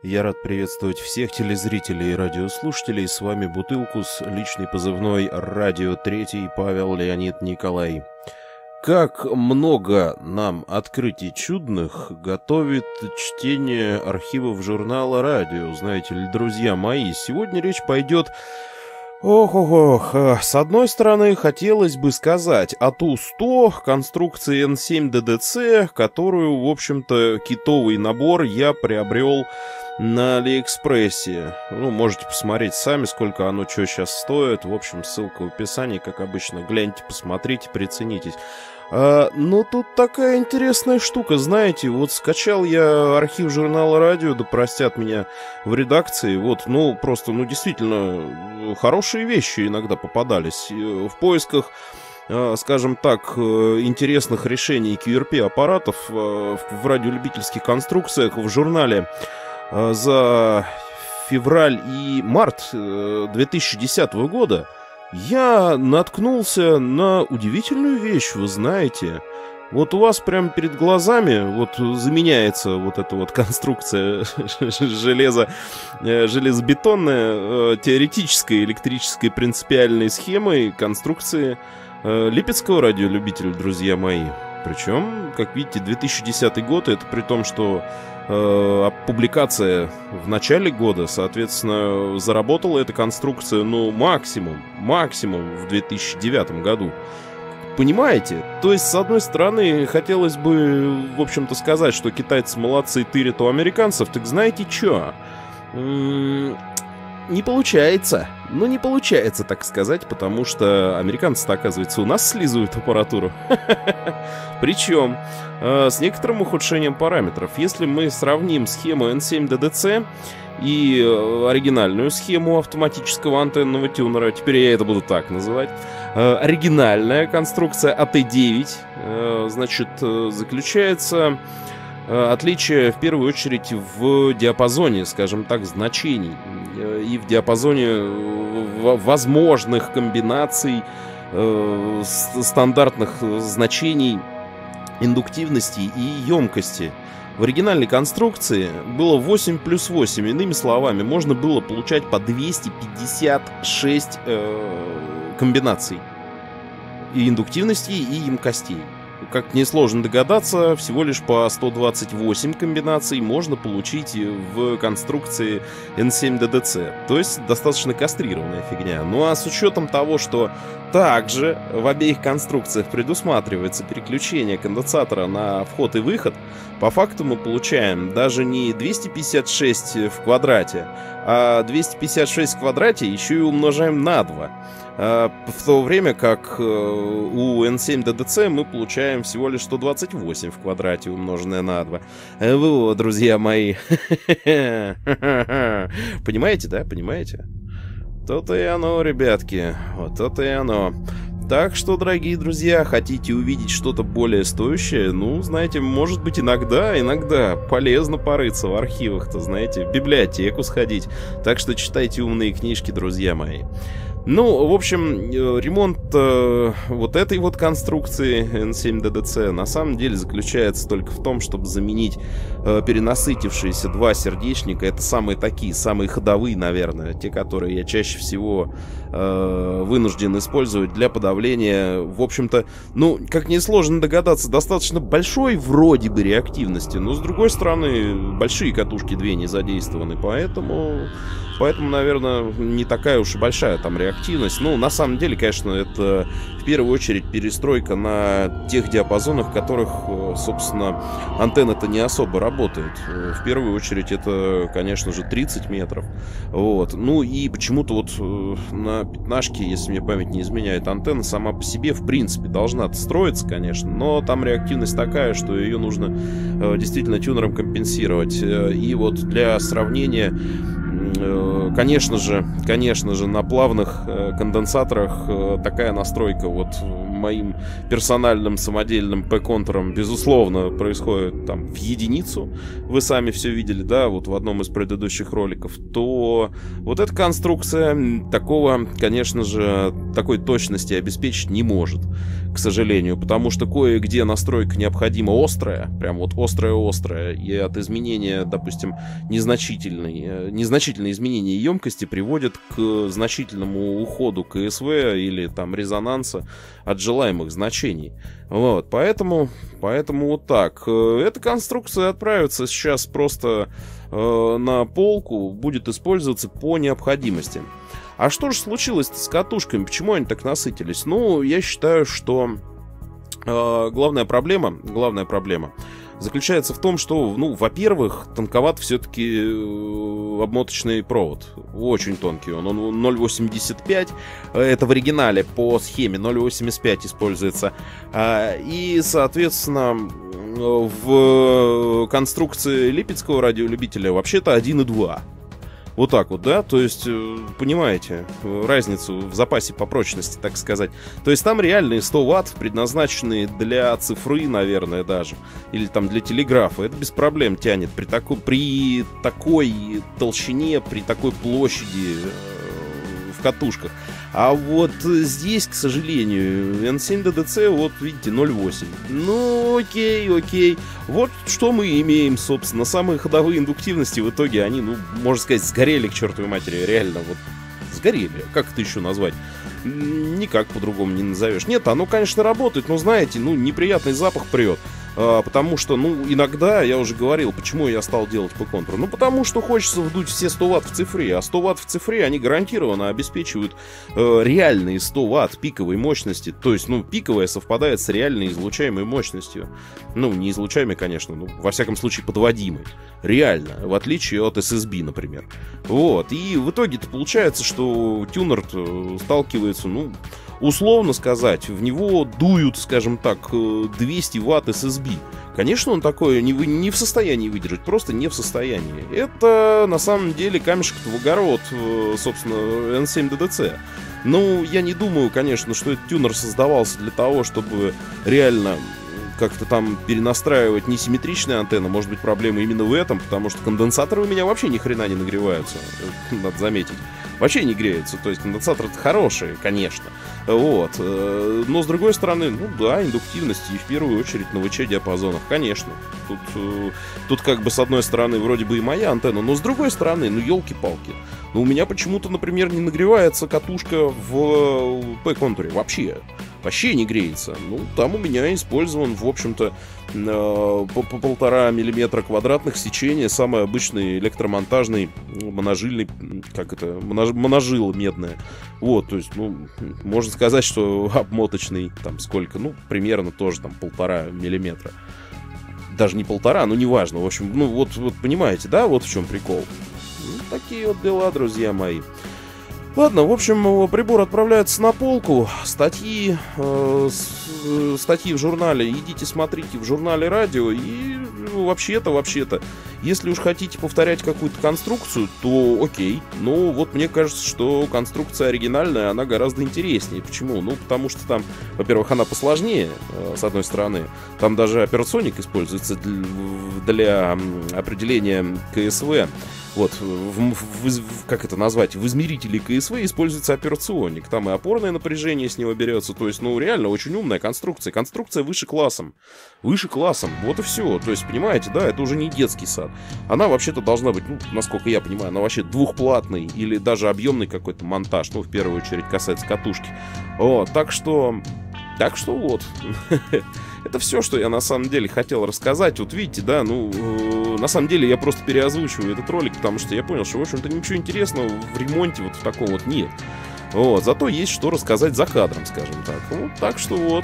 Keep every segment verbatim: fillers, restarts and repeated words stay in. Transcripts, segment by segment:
Я рад приветствовать всех телезрителей и радиослушателей. С вами Бутылкус, личный позывной Радио Третий, Павел Леонид Николай. Как много нам открытий чудных готовит чтение архивов журнала «Радио». Знаете ли, друзья мои, сегодня речь пойдет... Ох-ох-ох, с одной стороны, хотелось бы сказать о Ту сто конструкции эн семь дэ дэ цэ, которую, в общем-то, китовый набор я приобрел на Алиэкспрессе. Ну, можете посмотреть сами, сколько оно что сейчас стоит. В общем, ссылка в описании, как обычно. Гляньте, посмотрите, приценитесь. А, но тут такая интересная штука, знаете, вот скачал я архив журнала «Радио», да простят меня в редакции, вот, ну, просто, ну, действительно, хорошие вещи иногда попадались. В поисках, скажем так, интересных решений кью эр пи-аппаратов в радиолюбительских конструкциях в журнале за февраль и март две тысячи десятого года я наткнулся на удивительную вещь, вы знаете. Вот у вас прямо перед глазами вот заменяется вот эта вот конструкция железо, железобетонная теоретической электрической принципиальной схемой конструкции липецкого радиолюбителя, друзья мои. Причем, как видите, две тысячи десятый год, это при том, что э, публикация в начале года, соответственно, заработала эта конструкция, ну, максимум, максимум в две тысячи девятом году. Понимаете? То есть, с одной стороны, хотелось бы, в общем-то, сказать, что китайцы молодцы, тырят у американцев, так знаете что? М-м- не получается. Ну, не получается, так сказать, потому что американцы-то, оказывается, у нас слизывают аппаратуру. Причем э, с некоторым ухудшением параметров. Если мы сравним схему эн семь дэ дэ цэ и э, оригинальную схему автоматического антенного тюнера, теперь я это буду так называть, э, оригинальная конструкция а тэ девять, э, значит, э, заключается... Отличие, в первую очередь, в диапазоне, скажем так, значений и в диапазоне возможных комбинаций э, стандартных значений индуктивности и емкости. В оригинальной конструкции было восемь плюс восемь. Иными словами, можно было получать по двести пятьдесят шесть э, комбинаций и индуктивности, и емкостей. Как несложно догадаться, всего лишь по сто двадцать восемь комбинаций можно получить в конструкции эн семь дэ дэ цэ. То есть достаточно кастрированная фигня. Ну а с учетом того, что также в обеих конструкциях предусматривается переключение конденсатора на вход и выход, по факту мы получаем даже не двести пятьдесят шесть в квадрате, а двести пятьдесят шесть в квадрате еще и умножаем на два. В то время как у эн семь дэ дэ цэ мы получаем всего лишь сто двадцать восемь в квадрате, умноженное на два. Вот, друзья мои. Понимаете, да? Понимаете? То-то и оно, ребятки. Вот то-то и оно. Так что, дорогие друзья, хотите увидеть что-то более стоящее? Ну, знаете, может быть, иногда, иногда полезно порыться в архивах-то, знаете, в библиотеку сходить. Так что читайте умные книжки, друзья мои. Ну, в общем, ремонт э, вот этой вот конструкции эн семь дэ дэ цэ на самом деле заключается только в том, чтобы заменить э, перенасытившиеся два сердечника. Это самые такие, самые ходовые, наверное, те, которые я чаще всего э, вынужден использовать для подавления, в общем-то, ну, как несложно догадаться, достаточно большой вроде бы реактивности, но, с другой стороны, большие катушки две не задействованы, поэтому... Поэтому, наверное, не такая уж и большая там реактивность. Ну, на самом деле, конечно, это в первую очередь перестройка на тех диапазонах, в которых, собственно, антенна-то не особо работает. В первую очередь это, конечно же, тридцать метров. Вот. Ну и почему-то вот на пятнашке, если мне память не изменяет, антенна сама по себе, в принципе, должна строиться, конечно, но там реактивность такая, что ее нужно действительно тюнером компенсировать. И вот для сравнения... Конечно же, конечно же, на плавных конденсаторах такая настройка вот моим персональным самодельным P-контуром, безусловно, происходит там в единицу, вы сами все видели, да, вот в одном из предыдущих роликов, то вот эта конструкция такого, конечно же, такой точности обеспечить не может, к сожалению, потому что кое-где настройка необходима острая, прям вот острая-острая, и от изменения, допустим, незначительной, незначительные изменения емкости приводят к значительному уходу КСВ или там резонанса от желаемых значений. Вот, поэтому, поэтому вот так. Эта конструкция отправится сейчас просто э, на полку, будет использоваться по необходимости. А что же случилось с катушками? Почему они так насытились? Ну, я считаю, что э, главная проблема, главная проблема заключается в том, что, ну, во-первых, тонковат все-таки э, обмоточный провод. Очень тонкий он. Он ноль восемьдесят пять. Это в оригинале по схеме ноль восемьдесят пять используется. А, и, соответственно, в конструкции липецкого радиолюбителя вообще-то один и два. Вот так вот, да? То есть, понимаете, разницу в запасе по прочности, так сказать. То есть там реальные сто ватт, предназначенные для цифры, наверное, даже. Или там для телеграфа. Это без проблем тянет при такой, при такой толщине, при такой площади в катушках. А вот здесь, к сожалению, эн семь дэ дэ цэ, вот видите, ноль восемь. Ну, окей, окей. Вот что мы имеем, собственно. Самые ходовые индуктивности в итоге, они, ну, можно сказать, сгорели к чертовой матери. Реально, вот сгорели. Как это еще назвать? Никак по-другому не назовешь. Нет, оно, конечно, работает, но, знаете, ну, неприятный запах прет. А, потому что, ну, иногда, я уже говорил, почему я стал делать P-контур. Ну, потому что хочется вдуть все сто ватт в цифре. А сто ватт в цифре, они гарантированно обеспечивают э, реальные сто ватт пиковой мощности. То есть, ну, пиковая совпадает с реальной излучаемой мощностью. Ну, не излучаемой, конечно, ну, во всяком случае, подводимой. Реально, в отличие от эс эс би, например. Вот, и в итоге-то получается, что тюнер сталкивается, ну, условно сказать, в него дуют, скажем так, двести ватт эс эс би. Конечно, он такое не, вы, не в состоянии выдержать, просто не в состоянии. Это, на самом деле, камешек в огород, собственно, эн семь дэ дэ цэ. Ну, я не думаю, конечно, что этот тюнер создавался для того, чтобы реально как-то там перенастраивать несимметричные антенны. Может быть, проблема именно в этом, потому что конденсаторы у меня вообще ни хрена не нагреваются, надо заметить. Вообще не греются, то есть конденсаторы-то хорошие, конечно. Вот. Но, с другой стороны, ну да, индуктивность, и в первую очередь на вэ че-диапазонах, конечно. Тут, тут как бы с одной стороны вроде бы и моя антенна, но с другой стороны, ну елки-палки. Ну у меня почему-то, например, не нагревается катушка в P-контуре вообще. Вообще не греется. Ну, там у меня использован, в общем-то, по полтора миллиметра квадратных сечения самый обычный электромонтажный моножильный, как это, монож, моножила медная. Вот, то есть, ну, можно сказать, что обмоточный, там, сколько, ну, примерно тоже, там, полтора миллиметра. Даже не полтора, но неважно. В общем, ну, вот, вот понимаете, да, вот в чем прикол. Ну, такие вот дела, друзья мои. Ладно, в общем, прибор отправляется на полку. Статьи, э, с, статьи в журнале, идите смотрите в журнале радио. И ну, вообще-то, вообще-то, если уж хотите повторять какую-то конструкцию, то окей. Но вот мне кажется, что конструкция оригинальная, она гораздо интереснее. Почему? Ну, потому что там, во-первых, она посложнее, э, с одной стороны. Там даже операционник используется для, для определения КСВ. Вот, в, в, в, как это назвать, в измерителе КСВ используется операционник. Там и опорное напряжение с него берется. То есть, ну, реально, очень умная конструкция. Конструкция выше классом. Выше классом. Вот и все. То есть, понимаете, да, это уже не детский сад. Она вообще-то должна быть, ну, насколько я понимаю, она вообще двухплатный или даже объемный какой-то монтаж. Ну, в первую очередь, касается катушки. Вот, так что... Так что вот. Это все, что я на самом деле хотел рассказать. Вот видите, да, ну, э, на самом деле я просто переозвучиваю этот ролик, потому что я понял, что, в общем-то, ничего интересного в ремонте вот в таком вот нет. Вот, зато есть что рассказать за кадром, скажем так. Вот, так что вот,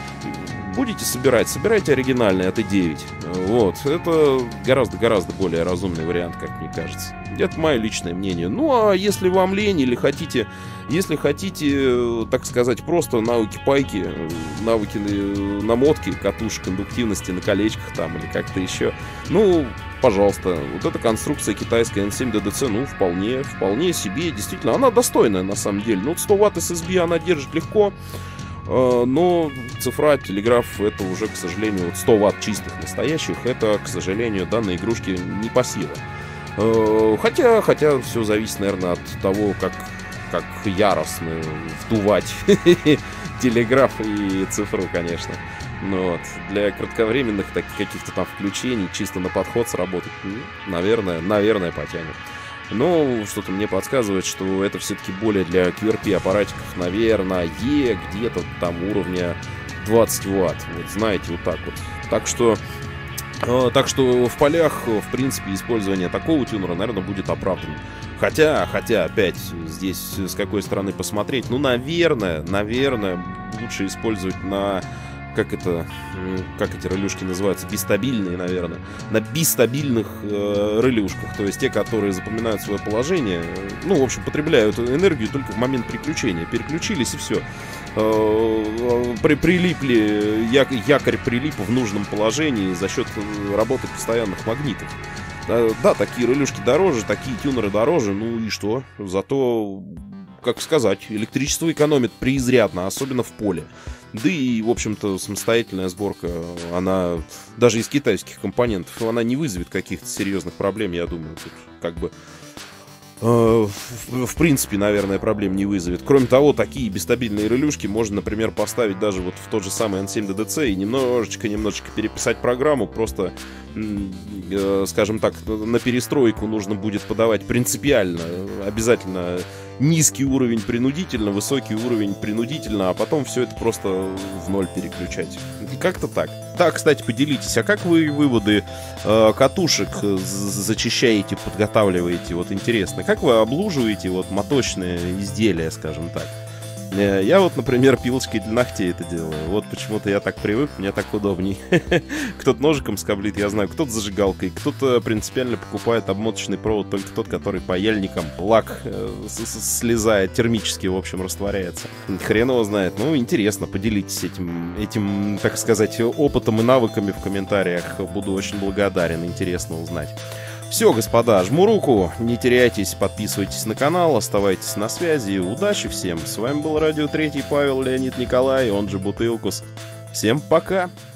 будете собирать, собирайте оригинальный а тэ девять. Вот, это гораздо-гораздо более разумный вариант, как мне кажется. Это мое личное мнение. Ну, а если вам лень или хотите... Если хотите, так сказать, просто навыки-пайки, навыки намотки, катушек, индуктивности на колечках там или как-то еще, ну, пожалуйста, вот эта конструкция китайская эн семь дэ дэ цэ, ну, вполне, вполне себе, действительно, она достойная на самом деле. Ну, сто ватт эс эс би она держит легко, Но цифра, телеграф, это уже, к сожалению, вот сто ватт чистых настоящих, это, к сожалению, данной игрушки не по силам. Хотя, хотя все зависит, наверное, от того, как, как яростно вдувать телеграф и цифру, конечно. Но вот, для кратковременных таких каких-то там включений, чисто на подход сработать, наверное, наверное, потянет. Но что-то мне подсказывает, что это все-таки более для кью ар пи аппаратиков, наверное, где-то там уровня двадцать ватт. Вот знаете, вот так вот. Так что, э, так что в полях, в принципе, использование такого тюнера, наверное, будет оправданным. Хотя, хотя, опять, здесь с какой стороны посмотреть, ну, наверное, наверное, лучше использовать на... Как это, как эти релюшки называются, бистабильные, наверное, на бистабильных э, релюшках, то есть те, которые запоминают свое положение, ну, в общем, потребляют энергию только в момент переключения, переключились и все, э, при, прилипли, я, якорь прилип в нужном положении за счет работы постоянных магнитов. Да, да, такие релюшки дороже, такие тюнеры дороже, ну и что, зато, как сказать, электричество экономит преизрядно, особенно в поле. Да и, в общем-то, самостоятельная сборка, она даже из китайских компонентов, она не вызовет каких-то серьезных проблем, я думаю. Тут как бы, э, в, в принципе, наверное, проблем не вызовет. Кроме того, такие бестабильные релюшки можно, например, поставить даже вот в тот же самый эн семь ди ди си и немножечко-немножечко переписать программу, просто, э, скажем так, на перестройку нужно будет подавать принципиально, обязательно низкий уровень принудительно, высокий уровень принудительно, а потом все это просто в ноль переключать. Как-то так. Да, кстати, поделитесь, а как вы выводы э, катушек зачищаете, подготавливаете? Вот интересно, как вы облуживаете вот моточные изделия, скажем так? Я вот, например, пилочкой для ногтей это делаю. Вот почему-то я так привык, мне так удобней. Кто-то ножиком скоблит, я знаю, кто-то зажигалкой, кто-то принципиально покупает обмоточный провод, только тот, который паяльником, лак э, слезает, термически, в общем, растворяется. Хрен его знает. Ну, интересно, поделитесь этим, этим, так сказать, опытом и навыками в комментариях. Буду очень благодарен, интересно узнать. Все, господа, жму руку, не теряйтесь, подписывайтесь на канал, оставайтесь на связи, удачи всем. С вами был Радио Третий, Павел Леонид Николай, он же Бутылкус. Всем пока!